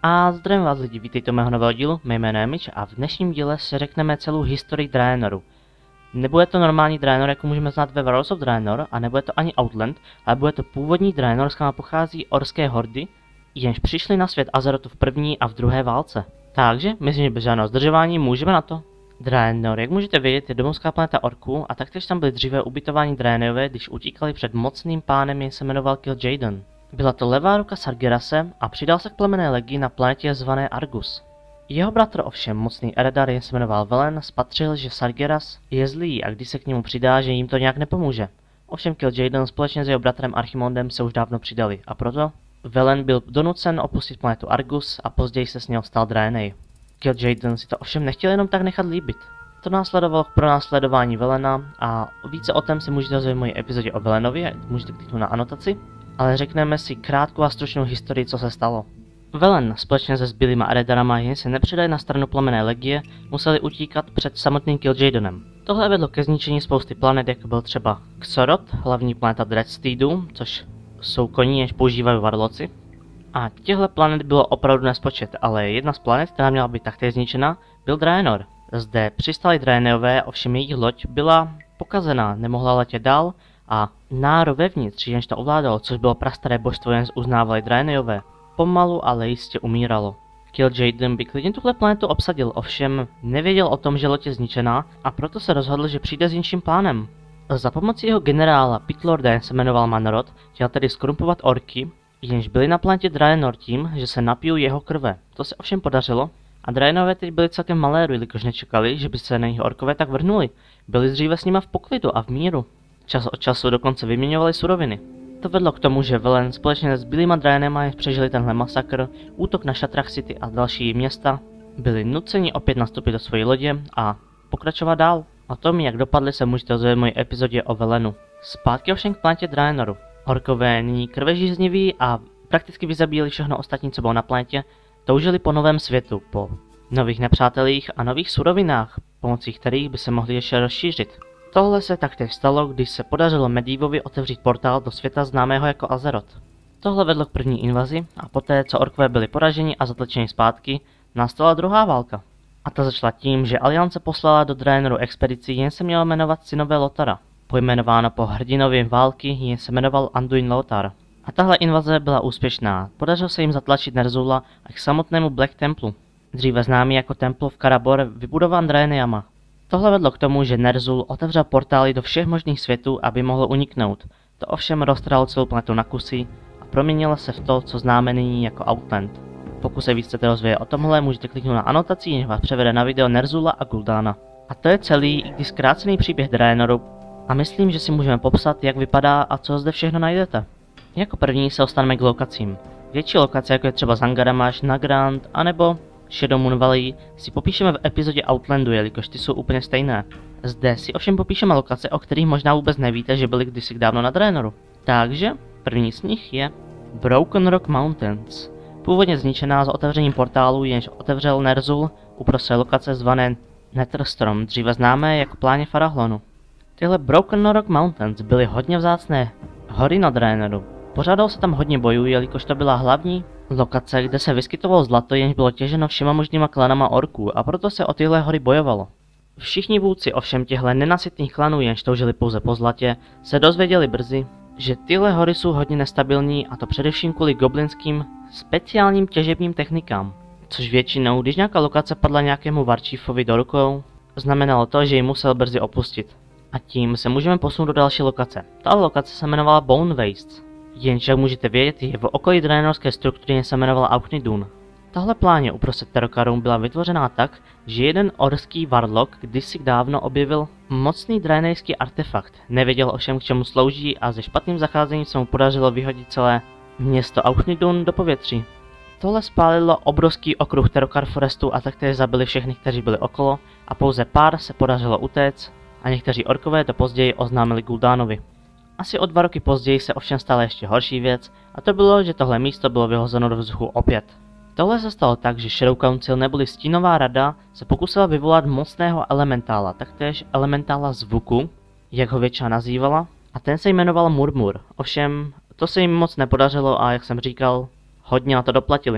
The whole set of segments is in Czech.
A zdravím vás lidi, vítejte u mého nového dílu, mé jméno je Mitch a v dnešním díle si řekneme celou historii Draenoru. Nebude to normální Draenor, jako můžeme znát ve Warlords of Draenor, a nebude to ani Outland, ale bude to původní Draenor, z kam pochází orské hordy, jenž přišly na svět Azerotu v první a v druhé válce. Takže, myslím, že bez žádného zdržování můžeme na to. Draenor, jak můžete vědět, je domovská planeta orků a taktéž tam byly dříve ubytováni Draenejové, když utíkali před mocným pánem, jenž se jmenoval Kil'jaeden. Byla to levá ruka Sargerase a přidal se k plemenné legii na planetě zvané Argus. Jeho bratr ovšem, mocný Eredar, jen se jmenoval Velen, spatřil, že Sargeras je zlý a když se k němu přidá, že jim to nějak nepomůže. Ovšem Kil'jaeden společně s jeho bratrem Archimondem se už dávno přidali a proto Velen byl donucen opustit planetu Argus a později se s něho stal Draenei. Kil'jaeden si to ovšem nechtěl jenom tak nechat líbit. To následovalo k pronásledování Velena a více o tom si můžete dozvědět v mojí epizodě o Velenovi, můžete kliknout na anotaci. Ale řekneme si krátkou a stručnou historii, co se stalo. Velen společně se zbylýma Eredarama, jen se nepřidali na stranu plamenné legie, museli utíkat před samotným Kil'jaedenem. Tohle vedlo ke zničení spousty planet, jako byl třeba Xoroth, hlavní planeta Dreadsteedů, což jsou koní, jež používají Warlordsi. A těchto planet bylo opravdu nespočet, ale jedna z planet, která měla být taktéž zničena, byl Draenor. Zde přistali Draenejové, ovšem jejich loď byla pokazená, nemohla letět dál, a Naaru vevnitř, jenž to ovládalo, což bylo prastaré božstvo, jen uznávali Draenejové, pomalu ale jistě umíralo. Kil'jaeden by klidně tuhle planetu obsadil, ovšem nevěděl o tom, že loď je zničená, a proto se rozhodl, že přijde s jinším plánem. Za pomocí jeho generála Pitlorda, jen se jmenoval Manrod, chtěl tedy skorumpovat orky, jenž byli na planetě Draenor tím, že se napijou jeho krve. To se ovšem podařilo a Draenové teď byli celkem maléru, jelikož nečekali, že by se na nich orkové tak vrhnuli. Byli dříve s nima v poklidu a v míru. Čas od času dokonce vyměňovali suroviny. To vedlo k tomu, že Velen společně s zbylýma Draenema, jež přežili tenhle masakr, útok na Shattrath City a další města, byli nuceni opět nastoupit do své lodě a pokračovat dál. O tom, jak dopadly, se můžete dozvědět v mojí epizodě o Velenu. Zpátky ovšem k planetě Draenoru. Orkové nyní krvežízniví a prakticky vyzabíjeli všechno ostatní, co bylo na planetě, toužili po novém světu, po nových nepřátelích a nových surovinách, pomocí kterých by se mohli ještě rozšířit. Tohle se taktéž stalo, když se podařilo Medivhovi otevřít portál do světa známého jako Azeroth. Tohle vedlo k první invazi a poté, co orkové byli poraženi a zatlačeni zpátky, nastala druhá válka. A ta začala tím, že Aliance poslala do Draenoru expedici, jen se měla jmenovat Synové Lothara, pojmenováno po hrdinovi války, jen se jmenoval Anduin Lothar. A tahle invaze byla úspěšná, podařilo se jim zatlačit Nerzula až k samotnému Black Templu, dříve známý jako Templo v Karabor, vybudován Draenejama. Tohle vedlo k tomu, že Nerzul otevřel portály do všech možných světů, aby mohl uniknout. To ovšem roztrhalo celou planetu na kusy a proměnilo se v to, co známe nyní jako Outland. Pokud se víc chcete rozvědět o tomhle, můžete kliknout na anotaci, jenž vás převede na video Nerzula a Gul'dana. A to je celý, i když zkrácený příběh Draenoru, a myslím, že si můžeme popsat, jak vypadá a co zde všechno najdete. Jako první se dostaneme k lokacím. Větší lokace, jako je třeba Zangaramash, Nagrand, anebo Shadow Moon Valley, si popíšeme v epizodě Outlandu, jelikož ty jsou úplně stejné. Zde si ovšem popíšeme lokace, o kterých možná vůbec nevíte, že byly kdysi dávno na Draenoru. Takže první z nich je Broken Rock Mountains. Původně zničená s otevřením portálu, jenž otevřel Nerzul uprostřed lokace zvané Netherstrom, dříve známé jako pláně Farahlonu. Tyhle Broken Rock Mountains byly hodně vzácné hory na Draenoru. Pořádalo se tam hodně bojů, jelikož to byla hlavní lokace, kde se vyskytovalo zlato, jenž bylo těženo všema možnýma klanama orků, a proto se o tyhle hory bojovalo. Všichni vůdci ovšem těchto nenasytných klanů, jenž toužili pouze po zlatě, se dozvěděli brzy, že tyhle hory jsou hodně nestabilní, a to především kvůli goblinským speciálním těžebním technikám. Což většinou, když nějaká lokace padla nějakému Warchiefovi do rukou, znamenalo to, že ji musel brzy opustit. A tím se můžeme posunout do další lokace. Ta lokace se jmenovala Bone Wastes. Jenž, jak můžete vědět, je v okolí draenorské struktury se jmenovala Auchnidun. Tahle pláně uprostřed Terokarum byla vytvořená tak, že jeden orský warlock kdysi dávno objevil mocný draenejský artefakt. Nevěděl ovšem, k čemu slouží, a se špatným zacházením se mu podařilo vyhodit celé město Auchnidun do povětří. Tohle spálilo obrovský okruh Terokar Forestu a taktéž zabili všechny, kteří byli okolo, a pouze pár se podařilo utéct a někteří orkové to později oznámili Gul'danovi. Asi o 2 roky později se ovšem stala ještě horší věc, a to bylo, že tohle místo bylo vyhozeno do vzduchu opět. Tohle se stalo tak, že Shadow Council neboli Stínová rada se pokusila vyvolat mocného elementála, taktéž elementála zvuku, jak ho většina nazývala, a ten se jmenoval Murmur. Ovšem, to se jim moc nepodařilo a jak jsem říkal, hodně na to doplatili.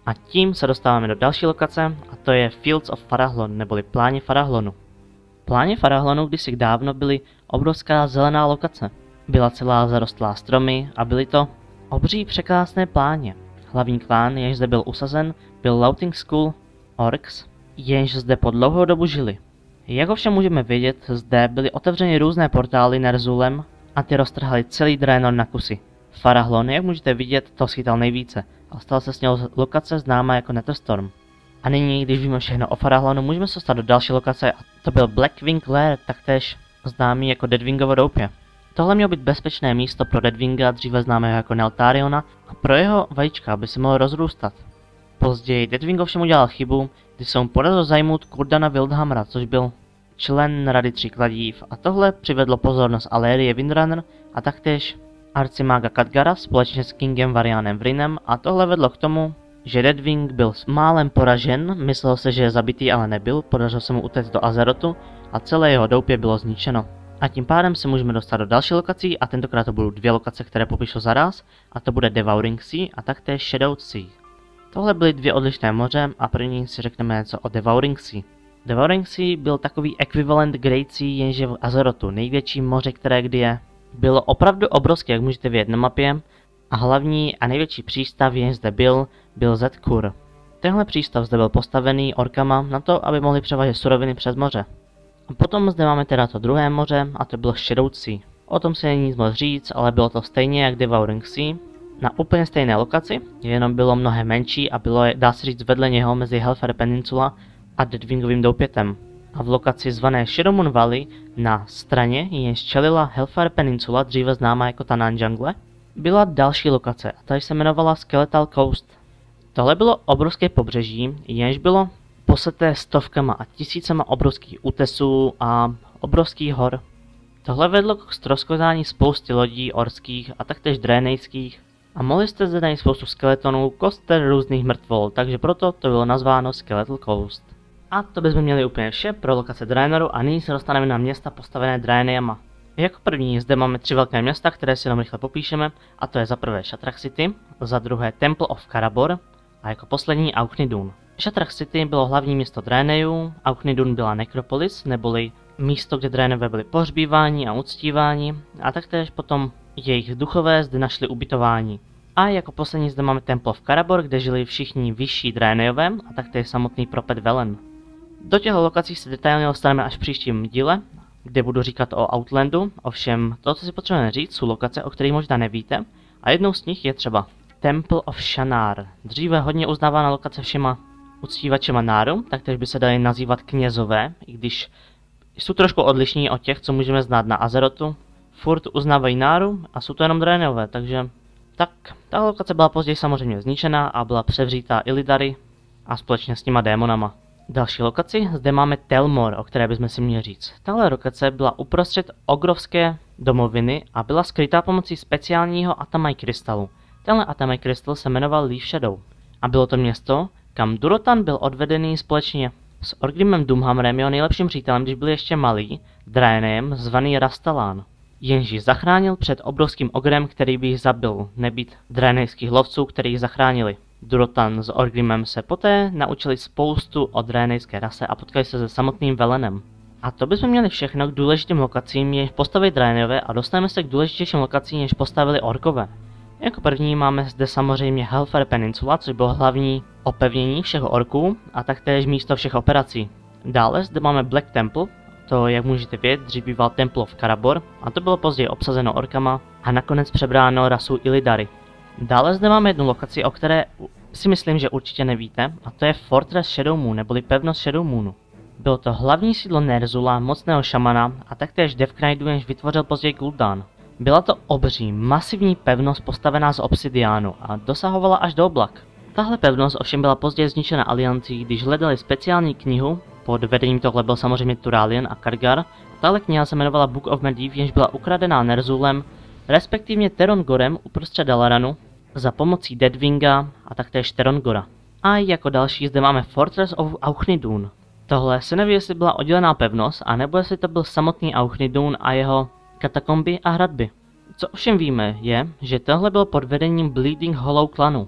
A tím se dostáváme do další lokace, a to je Fields of Farahlon, neboli Pláně Farahlonu. Pláně Farahlonu kdysi dávno byly obrovská zelená lokace. Byla celá zarostlá stromy a byly to obří překrásné pláně. Hlavní klán, jenž zde byl usazen, byl Laughing Skull Orcs, jenž zde po dlouhou dobu žili. Jak ovšem můžeme vědět, zde byly otevřeny různé portály Nerzulem a ty roztrhali celý Draenor na kusy. Farahlon, jak můžete vidět, to schytal nejvíce a stala se s něho lokace známá jako Netherstorm. A nyní, když víme všechno o Farahlonu, můžeme se dostat do další lokace a to byl Blackwing Lair, taktéž známý jako Deadwingovo doupě. Tohle mělo být bezpečné místo pro Deadwinga, dříve známého jako Nelthariona, a pro jeho vajíčka, aby se mohl rozrůstat. Později Deadwing ovšem udělal chybu, kdy se mu podařilo zajmout Kurdana Wildhammera, což byl člen Rady Tří kladív, a tohle přivedlo pozornost Alérie Windrunner a taktéž arcimága Khadgara společně s Kingem Varianem Vrinem, a tohle vedlo k tomu, že Deadwing byl málem poražen, myslel se, že je zabitý, ale nebyl, podařilo se mu utéct do Azerotu a celé jeho doupě bylo zničeno. A tím pádem se můžeme dostat do další lokací a tentokrát to budou dvě lokace, které popíšu zaraz, a to bude Devouring Sea a taktéž Shadow Sea. Tohle byly dvě odlišné moře a první si řekneme něco o Devouring Sea. Devouring Sea byl takový ekvivalent Great Sea, jenž je v Azerotu, největší moře, které kdy je. Bylo opravdu obrovské, jak můžete vidět na mapě, a hlavní a největší přístav, jenž zde byl Zed-Kur. Tenhle přístav zde byl postavený orkama na to, aby mohli převážet suroviny přes moře. A potom zde máme teda to druhé moře a to bylo Shadow Sea. O tom se není nic moc říct, ale bylo to stejně jak Devouring Sea. Na úplně stejné lokaci, jenom bylo mnohem menší a bylo, dá se říct, vedle něho mezi Hellfire Peninsula a Deadwingovým doupětem. A v lokaci zvané Shadowmoon Valley na straně, jenž čelila Hellfire Peninsula, dříve známá jako Tanaan Jungle, byla další lokace a ta se jmenovala Skeletal Coast. Tohle bylo obrovské pobřeží, jenž bylo poseté stovkama a tisícema obrovských útesů a obrovských hor. Tohle vedlo k ztroskotání spousty lodí orských a taktéž drénejských a mohli jste zde najít spoustu skeletonů, koster různých mrtvol, takže proto to bylo nazváno Skeletal Coast. A to bychom měli úplně vše pro lokace Draenoru a nyní se dostaneme na města postavené Draenejama. Jako první zde máme tři velké města, které si jenom rychle popíšeme, a to je za prvé Shattrath City, za druhé Temple of Karabor a jako poslední Auchnidun. Shattrath City bylo hlavní město Draenejů, Auchnidun byla nekropolis, neboli místo, kde Draenové byli pohřbíváni a uctíváni, a taktéž potom jejich duchové zde našli ubytování. A jako poslední zde máme Temple of Karabor, kde žili všichni vyšší Draenejové a taktéž samotný prophet Velen. Do těchto lokací se detailně dostaneme až v příštím díle, kde budu říkat o Outlandu, ovšem to, co si potřebujeme říct, jsou lokace, o kterých možná nevíte, a jednou z nich je třeba Temple of Shannar, dříve hodně uznávaná lokace všema uctívačema Náru, taktéž by se dali nazývat knězové, i když jsou trošku odlišní od těch, co můžeme znát na Azerotu. Furt uznávají Náru a jsou to jenom Draenové, takže tak, ta lokace byla později samozřejmě zničena a byla převřítá Illidari a společně s nima démonama. Další lokaci zde máme Telmor, o které bychom si měli říct. Tahle lokace byla uprostřed ogrovské domoviny a byla skrytá pomocí speciálního Atamai krystalu. Tenhle Atamai krystal se jmenoval Leaf Shadow. A bylo to město, kam Durotan byl odvedený společně s Orgrimmem Doomhammerem, jeho nejlepším přítelem, když byl ještě malý, Draenem zvaný Rastalán. Jenž ji zachránil před obrovským ogrem, který by jich zabil, nebýt draenejských lovců, který ji zachránili. Durotan s Orgrimmem se poté naučili spoustu o draenejské rase a potkali se se samotným Velenem. A to bychom měli všechno k důležitým lokacím, jež postavili Draenové, a dostaneme se k důležitějším lokacím, jež postavili Orkové. Jako první máme zde samozřejmě Hellfire Peninsula, což bylo hlavní opevnění všech orků a taktéž místo všech operací. Dále zde máme Black Temple, to, jak můžete vědět, dřív býval Temple of Karabor a to bylo později obsazeno orkama a nakonec přebráno rasou Illidari. Dále zde máme jednu lokaci, o které si myslím, že určitě nevíte, a to je Fortress Shadowmoon, neboli pevnost Shadowmoonu. Bylo to hlavní sídlo Nerzula, mocného šamana a taktéž Death Knightu, jenž vytvořil později Gul'dan. Byla to obří, masivní pevnost postavená z obsidiánu a dosahovala až do oblak. Tahle pevnost ovšem byla později zničena aliancí, když hledali speciální knihu, pod vedením tohle byl samozřejmě Turalien a Khadgar. Tahle kniha se jmenovala Book of Medivh, jenž byla ukradená Nerzulem, respektive Terongorem uprostřed Dalaranu, za pomocí Deadwinga a taktéž Terongora. A jako další zde máme Fortress of Auchnidun. Tohle se neví, jestli byla oddělená pevnost, anebo jestli to byl samotný Auchnidun a jeho katakomby a hradby. Co ovšem víme je, že tohle bylo pod vedením Bleeding Hollow klanu.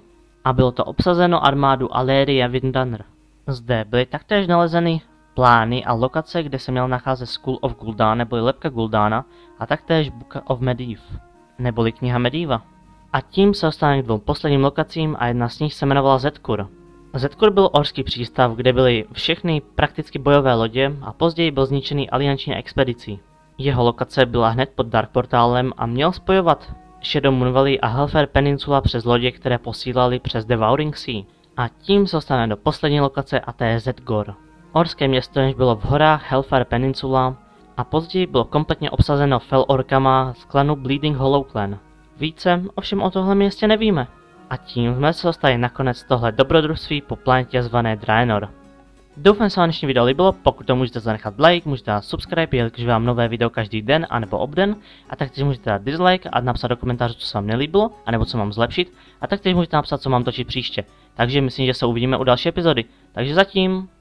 a bylo to obsazeno armádu Aléria Windrunner. Zde byly taktéž nalezeny plány a lokace, kde se měl nacházet School of Gul'dan neboli lebka Gul'dana a taktéž Book of Medivh neboli kniha Mediva. A tím se dostaneme k dvou posledním lokacím a jedna z nich se jmenovala Zedkur. Zedkur byl orský přístav, kde byly všechny prakticky bojové lodě a později byl zničený alianční expedicí. Jeho lokace byla hned pod Dark Portálem a měl spojovat Shadow Moon Valley a Hellfire Peninsula přes lodě, které posílali přes Devouring Sea. A tím se dostaneme do poslední lokace a to je Zedgor. Orské město, jenž bylo v horách Hellfire Peninsula a později bylo kompletně obsazeno Fel orkama z klanu Bleeding Hollow Clan. Více ovšem o tohle městě nevíme. A tím jsme se dostali nakonec tohle dobrodružství po planetě zvané Draenor. Doufám, že se vám dnešní video líbilo, pokud to můžete zanechat like, můžete dát subscribe, jelikož vám nové video každý den anebo obden, a taktéž můžete dát dislike a napsat do komentářů, co se vám nelíbilo, anebo co mám zlepšit, a taktéž můžete napsat, co mám točit příště. Takže myslím, že se uvidíme u další epizody. Takže zatím.